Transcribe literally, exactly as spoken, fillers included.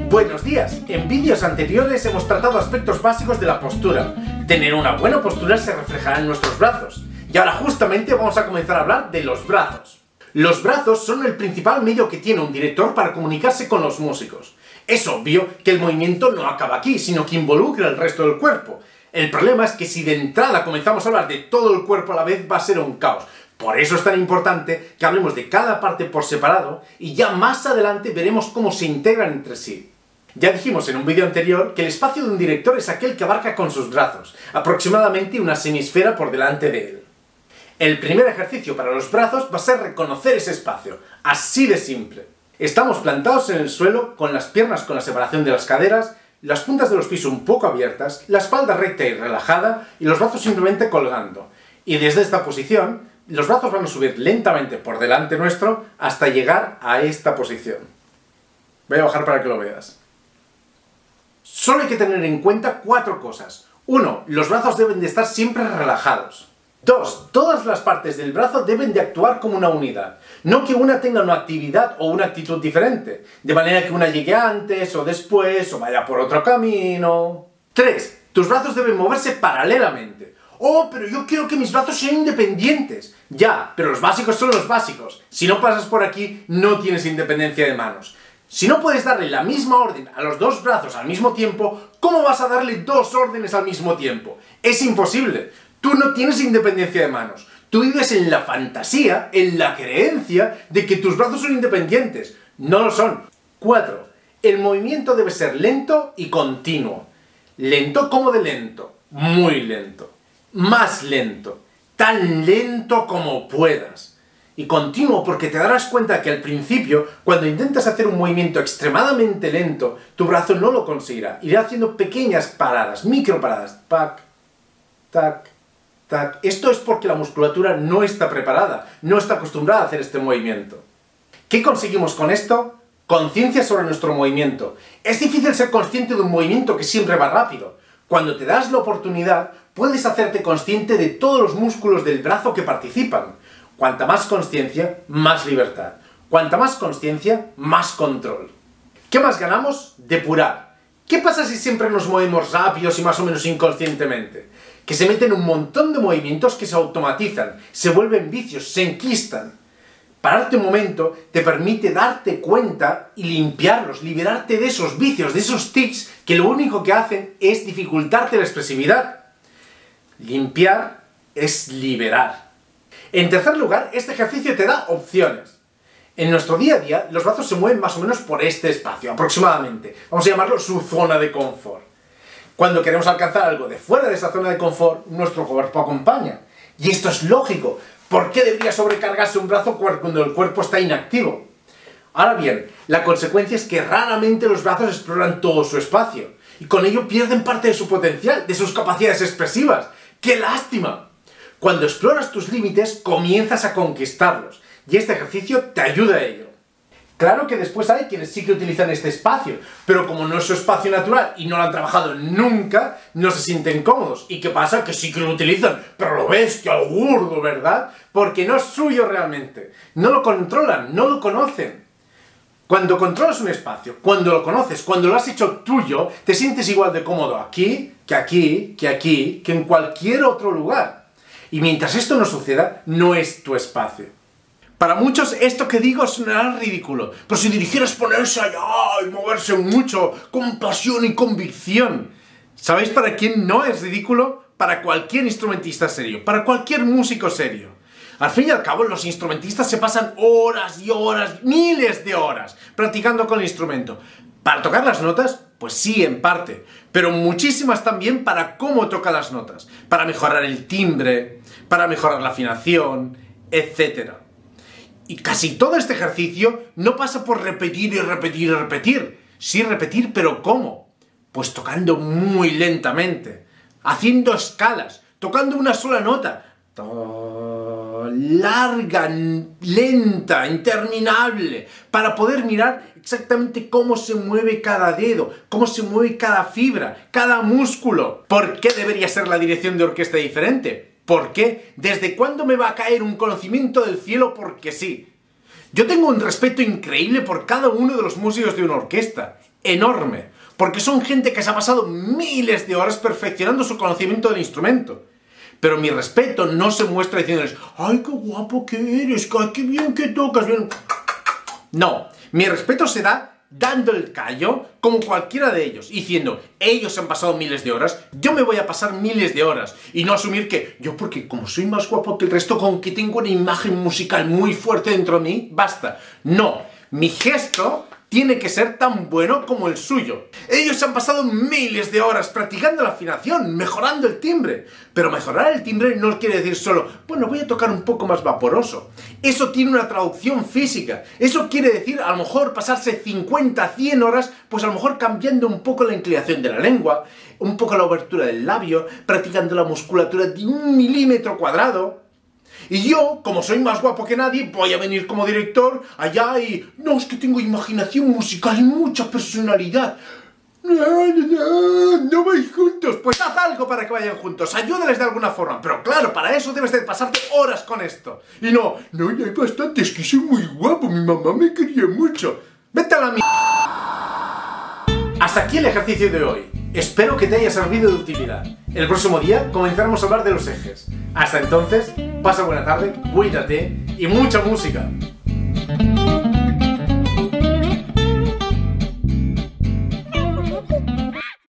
Buenos días, en vídeos anteriores hemos tratado aspectos básicos de la postura. Tener una buena postura se reflejará en nuestros brazos. Y ahora justamente vamos a comenzar a hablar de los brazos. Los brazos son el principal medio que tiene un director para comunicarse con los músicos. Es obvio que el movimiento no acaba aquí, sino que involucra el resto del cuerpo. El problema es que si de entrada comenzamos a hablar de todo el cuerpo a la vez va a ser un caos. Por eso es tan importante que hablemos de cada parte por separado y ya más adelante veremos cómo se integran entre sí. Ya dijimos en un vídeo anterior que el espacio de un director es aquel que abarca con sus brazos, aproximadamente una semisfera por delante de él. El primer ejercicio para los brazos va a ser reconocer ese espacio, así de simple. Estamos plantados en el suelo, con las piernas con la separación de las caderas, las puntas de los pies un poco abiertas, la espalda recta y relajada y los brazos simplemente colgando. Y desde esta posición, los brazos van a subir lentamente por delante nuestro hasta llegar a esta posición. Voy a bajar para que lo veas. Solo hay que tener en cuenta cuatro cosas. uno. Los brazos deben de estar siempre relajados. dos. Todas las partes del brazo deben de actuar como una unidad. No que una tenga una actividad o una actitud diferente, de manera que una llegue antes o después o vaya por otro camino. tres. Tus brazos deben moverse paralelamente. Oh, pero yo quiero que mis brazos sean independientes. Ya, pero los básicos son los básicos. Si no pasas por aquí, no tienes independencia de manos. Si no puedes darle la misma orden a los dos brazos al mismo tiempo, ¿cómo vas a darle dos órdenes al mismo tiempo? Es imposible. Tú no tienes independencia de manos. Tú vives en la fantasía, en la creencia de que tus brazos son independientes. No lo son. cuatro. El movimiento debe ser lento y continuo. ¿Lento como de lento? Muy lento. Más lento. Tan lento como puedas. Y continuo porque te darás cuenta que al principio, cuando intentas hacer un movimiento extremadamente lento, tu brazo no lo conseguirá. Irá haciendo pequeñas paradas, micro paradas. Tac, tac, tac. Esto es porque la musculatura no está preparada, no está acostumbrada a hacer este movimiento. ¿Qué conseguimos con esto? Conciencia sobre nuestro movimiento. Es difícil ser consciente de un movimiento que siempre va rápido. Cuando te das la oportunidad, puedes hacerte consciente de todos los músculos del brazo que participan. Cuanta más consciencia, más libertad. Cuanta más consciencia, más control. ¿Qué más ganamos? Depurar. ¿Qué pasa si siempre nos movemos rápidos y más o menos inconscientemente? Que se meten un montón de movimientos que se automatizan, se vuelven vicios, se enquistan. Pararte un momento te permite darte cuenta y limpiarlos, liberarte de esos vicios, de esos tics que lo único que hacen es dificultarte la expresividad. Limpiar es liberar. En tercer lugar, este ejercicio te da opciones. En nuestro día a día, los brazos se mueven más o menos por este espacio, aproximadamente. Vamos a llamarlo su zona de confort. Cuando queremos alcanzar algo de fuera de esa zona de confort, nuestro cuerpo acompaña. Y esto es lógico. ¿Por qué debería sobrecargarse un brazo cuando el cuerpo está inactivo? Ahora bien, la consecuencia es que raramente los brazos exploran todo su espacio. Y con ello pierden parte de su potencial, de sus capacidades expresivas. ¡Qué lástima! Cuando exploras tus límites, comienzas a conquistarlos, y este ejercicio te ayuda a ello. Claro que después hay quienes sí que utilizan este espacio, pero como no es su espacio natural y no lo han trabajado nunca, no se sienten cómodos. ¿Y qué pasa? Que sí que lo utilizan, pero lo bestia, lo gordo, ¿verdad? Porque no es suyo realmente. No lo controlan, no lo conocen. Cuando controlas un espacio, cuando lo conoces, cuando lo has hecho tuyo, te sientes igual de cómodo aquí, que aquí, que aquí, que en cualquier otro lugar. Y mientras esto no suceda, no es tu espacio. Para muchos esto que digo sonará ridículo, pero si dirigieras ponerse allá y moverse mucho, con pasión y convicción. ¿Sabéis para quién no es ridículo? Para cualquier instrumentista serio, para cualquier músico serio. Al fin y al cabo, los instrumentistas se pasan horas y horas, miles de horas, practicando con el instrumento. ¿Para tocar las notas? Pues sí, en parte, pero muchísimas también para cómo toca las notas, para mejorar el timbre, para mejorar la afinación, etcétera. Y casi todo este ejercicio no pasa por repetir y repetir y repetir. Sí repetir, pero ¿cómo? Pues tocando muy lentamente, haciendo escalas, tocando una sola nota. Larga, lenta, interminable, para poder mirar exactamente cómo se mueve cada dedo, cómo se mueve cada fibra, cada músculo. ¿Por qué debería ser la dirección de orquesta diferente? ¿Por qué? ¿Desde cuándo me va a caer un conocimiento del cielo porque sí? Yo tengo un respeto increíble por cada uno de los músicos de una orquesta. enorme, porque son gente que se ha pasado miles de horas perfeccionando su conocimiento del instrumento. Pero mi respeto no se muestra diciéndoles, ¡ay, qué guapo que eres! ¡Qué bien que tocas! Bien. No, mi respeto se da dando el callo como cualquiera de ellos, diciendo, ellos han pasado miles de horas, yo me voy a pasar miles de horas, y no asumir que yo, porque como soy más guapo que el resto, con que tengo una imagen musical muy fuerte dentro de mí, basta. No, mi gesto tiene que ser tan bueno como el suyo. Ellos han pasado miles de horas practicando la afinación, mejorando el timbre. Pero mejorar el timbre no quiere decir solo, bueno, voy a tocar un poco más vaporoso. Eso tiene una traducción física. Eso quiere decir, a lo mejor, pasarse cincuenta, cien horas, pues a lo mejor cambiando un poco la inclinación de la lengua, un poco la abertura del labio, practicando la musculatura de un milímetro cuadrado. Y yo, como soy más guapo que nadie, voy a venir como director allá y... No, es que tengo imaginación musical y mucha personalidad. No, no, no vais juntos. Pues haz algo para que vayan juntos. Ayúdales de alguna forma. Pero claro, para eso debes de pasarte horas con esto. Y no, no, ya hay bastante. Es que soy muy guapo. Mi mamá me quería mucho. Vete a la mierda. Hasta aquí el ejercicio de hoy. Espero que te haya servido de utilidad. El próximo día comenzaremos a hablar de los ejes. Hasta entonces, pasa buena tarde, cuídate y mucha música.